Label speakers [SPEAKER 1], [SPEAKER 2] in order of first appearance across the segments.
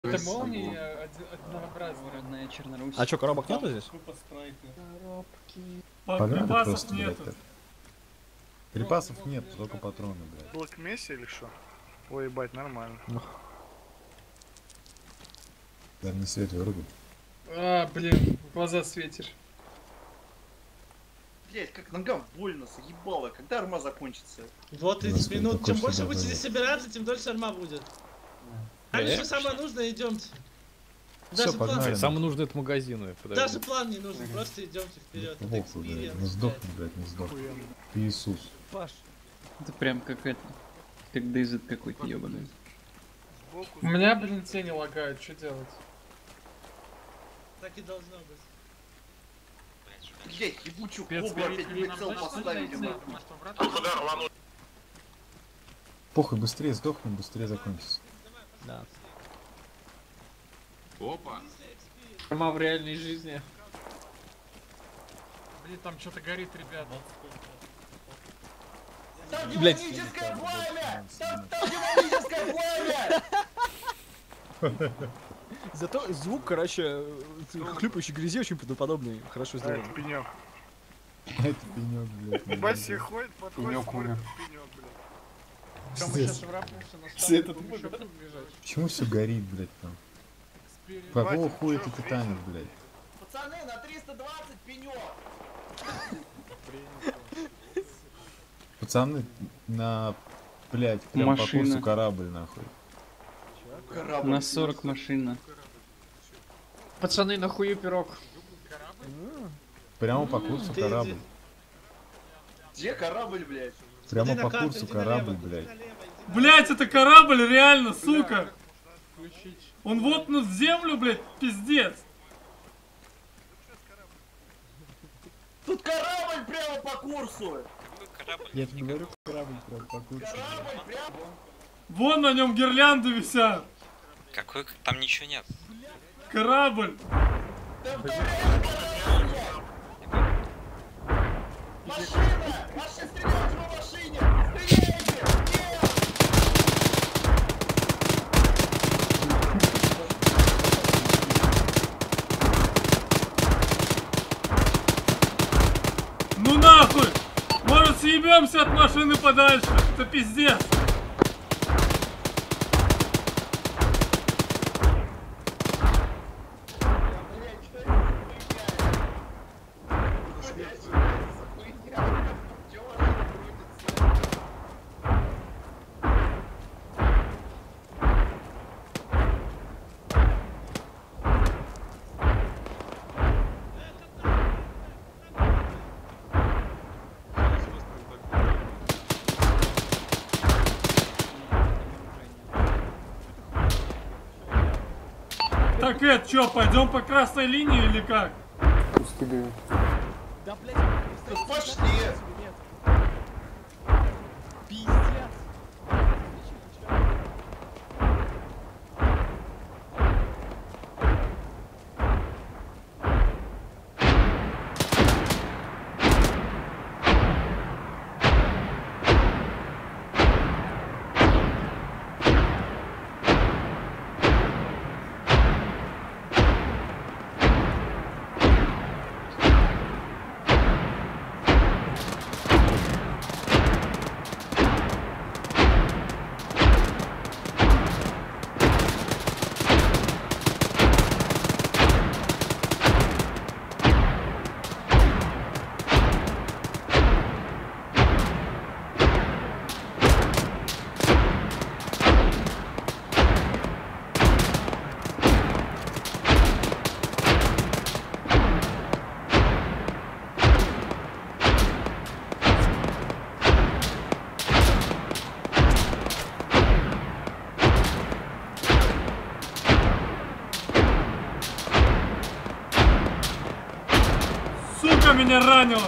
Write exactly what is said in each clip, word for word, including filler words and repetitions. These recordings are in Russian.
[SPEAKER 1] Это молнии однообразные.
[SPEAKER 2] Родная Чернорусь.
[SPEAKER 3] А чё, коробок нету здесь?
[SPEAKER 1] Коробки.
[SPEAKER 4] Припасов нету. Припасов нет, только патроны, блядь.
[SPEAKER 5] Блок Месси или что? Ой, ебать, нормально.
[SPEAKER 4] Дальний свет вырубит.
[SPEAKER 1] А, блин, в глаза светишь.
[SPEAKER 6] Блять, как нога больно, заебало. Когда арма закончится?
[SPEAKER 7] Вот тридцать минут. Чем больше будете здесь собираться, тем дольше арма будет. Дальше самое нужное, идемте.
[SPEAKER 4] Все, погнали.
[SPEAKER 3] Самое нужное это магазины.
[SPEAKER 7] Даже план не нужен, просто идемте вперед.
[SPEAKER 4] Воху, блядь, не сдохни, блядь, не сдохни. Ты Иисус.
[SPEAKER 3] Паш.
[SPEAKER 2] Это прям как это. Как Дейзет какой-то ебаный.
[SPEAKER 1] У меня, блин, тени лагают, что делать?
[SPEAKER 7] Так и должно быть.
[SPEAKER 6] Блять, ебучую кобру опять прицел поставили нахуй.
[SPEAKER 4] Похуй, быстрее сдохнем, быстрее закончится.
[SPEAKER 3] Да.
[SPEAKER 8] Опа.
[SPEAKER 7] Арма в реальной жизни.
[SPEAKER 1] Блин, там что-то горит, ребят.
[SPEAKER 6] Там демоническое пламя! Там, там демоническое пламя!
[SPEAKER 3] Зато звук, короче, хлюпающей грязи очень правдоподобный. Хорошо
[SPEAKER 5] А,
[SPEAKER 3] сделан.
[SPEAKER 5] это пенек.
[SPEAKER 4] Это пенек, блядь.
[SPEAKER 5] Ебать, все ходят, подходят, смотрят, пенек, блядь.
[SPEAKER 1] Там мы сейчас врапнемся на
[SPEAKER 4] Все
[SPEAKER 1] старт,
[SPEAKER 4] это
[SPEAKER 1] будем еще бежать.
[SPEAKER 4] Почему все горит, блядь, там? Какого хуя ты титанит, блядь?
[SPEAKER 6] Пацаны, на триста двадцать пенек!
[SPEAKER 4] Пацаны, на, блядь, прям по
[SPEAKER 2] Машина.
[SPEAKER 4] курсу корабль, нахуй.
[SPEAKER 6] Корабль.
[SPEAKER 2] На сорок машина.
[SPEAKER 7] Пацаны, нахуй пирог.
[SPEAKER 4] Прямо по курсу
[SPEAKER 7] Ты
[SPEAKER 4] корабль.
[SPEAKER 7] иди.
[SPEAKER 6] Где корабль, блядь?
[SPEAKER 4] Прямо
[SPEAKER 7] Иди на
[SPEAKER 4] по
[SPEAKER 7] карту,
[SPEAKER 4] курсу
[SPEAKER 7] иди
[SPEAKER 4] корабль,
[SPEAKER 7] налево,
[SPEAKER 4] блядь.
[SPEAKER 7] иди налево, иди
[SPEAKER 9] Блять, это корабль реально, сука!
[SPEAKER 1] Включить.
[SPEAKER 9] Он воткнут в землю, блять, пиздец!
[SPEAKER 6] Тут корабль прямо по курсу!
[SPEAKER 4] Я же говорю, корабль прямо по курсу.
[SPEAKER 6] Корабль прямо...
[SPEAKER 9] Вон на нем гирлянды висят!
[SPEAKER 8] Какой? Там ничего нет.
[SPEAKER 9] Корабль!
[SPEAKER 6] Там тоже корабль! Машина! Машина, стреляйте по машине! Стреляйте! Нет!
[SPEAKER 9] Ну нахуй! Может съебемся от машины подальше? Это пиздец! Так это что, пойдем по красной линии или как?
[SPEAKER 3] Да, блядь,
[SPEAKER 6] Ну пошли!
[SPEAKER 3] пиздец.
[SPEAKER 9] Сука, меня ранило!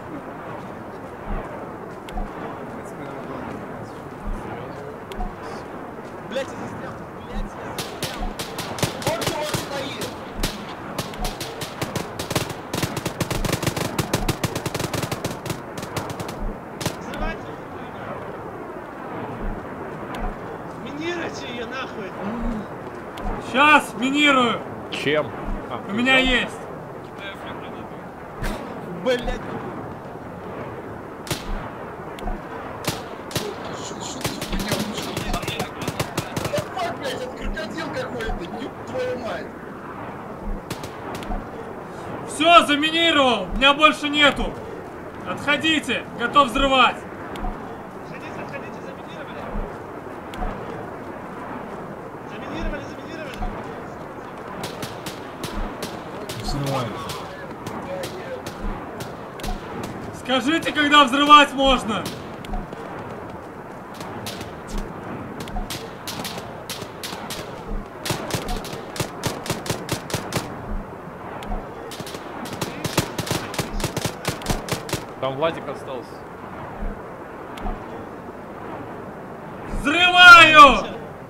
[SPEAKER 3] Блять, я застрял! Блять, я застрял!
[SPEAKER 6] Вот чувак стоит!
[SPEAKER 7] Взрывайте! Минируйте ее нахуй!
[SPEAKER 9] Сейчас минирую.
[SPEAKER 3] Чем?
[SPEAKER 9] У меня есть.
[SPEAKER 3] Блять!
[SPEAKER 6] Давай, блядь, это крокодил какой-то, ёб твою мать!
[SPEAKER 9] Все, заминировал. У меня больше нету. Отходите. Готов взрывать.
[SPEAKER 7] Отходите, отходите, заминировали! Заминировали, заминировали!
[SPEAKER 4] Взрывай.
[SPEAKER 9] Скажите, когда взрывать можно.
[SPEAKER 3] Там Владик остался.
[SPEAKER 9] Взрываю!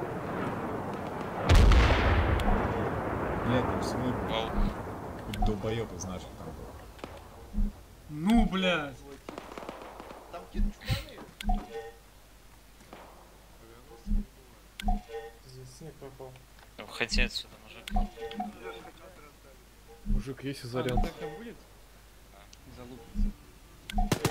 [SPEAKER 4] Блядь, там свой
[SPEAKER 8] Вау.
[SPEAKER 4] долбоёб из наших там был.
[SPEAKER 9] Ну, блядь.
[SPEAKER 6] Там какие-то чуваны.
[SPEAKER 1] Здесь снег пропал.
[SPEAKER 8] Уходи отсюда, мужик.
[SPEAKER 3] Мужик, есть
[SPEAKER 2] А,
[SPEAKER 3] заряд.
[SPEAKER 2] вот так и будет? Залупится.